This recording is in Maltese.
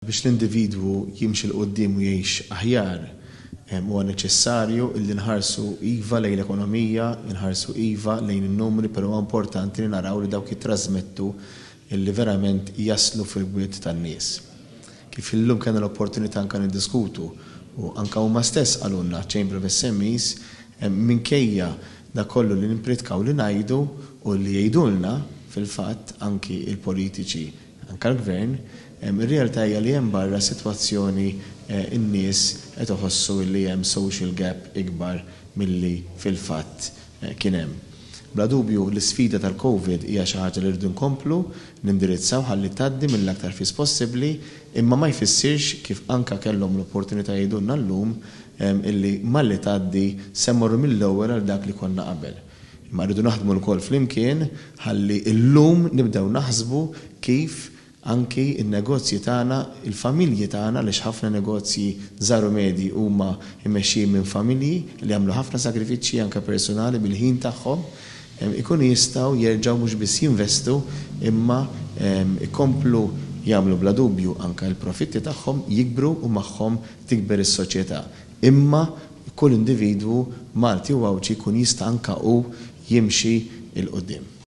Biex l-individwu jimxi l-qoddim u jgħix aħjar, huwa neċessarju li nħarsu iva lejn l-ekonomija, nħarsu iva lejn in-numri, però huwa importanti li naraw li dawk jitrasmettu illi verament jaslu fil-bwiet tan-nies. Kif illum kellna l-opportunità anke niddiskutu u anke huma stess qalulna Chamber of SMEs minkejja dak kollu li nimpritkaw li ngħidu u li jgħidulna fil-fatt anki il-politiċi anke l-gvern, ir-realtà hija li hemm barra sitwazzjoni n-nies qed iħossu li hemm social gap ikbar milli fil-fatt kien hemm. Bla dubju l-isfida tal-COVID hija xi ħaġa li rridu nkomplu nindirizzaw ħalli tgħaddi mill-aktar fis possibbli, imma ma jfissirx kif anke kellhom l-opportunità jgħidulna llum illi malli tgħaddi se mmorru mill-ewwel għal dak li konna qabel. Imma rridu naħdmu lkoll flimkien ħalli llum nibdew naħsbu kif anki il-negozji tagħna, il-familji tagħna li ħafna negozji żaru medji huma mmexxijin minn familji li jagħmlu ħafna sagrifiċċji anke personali bil-ħin tagħhom, ikunu jistgħu jerġgħu mhux biss jinvestu imma ikomplu jagħmlu bla dubju anke l-profitti tagħhom jikbru u magħhom tikber is-soċjetà. Imma kull individwu Malti u Awċi jkun jista' anke hu jimxi il qudiem.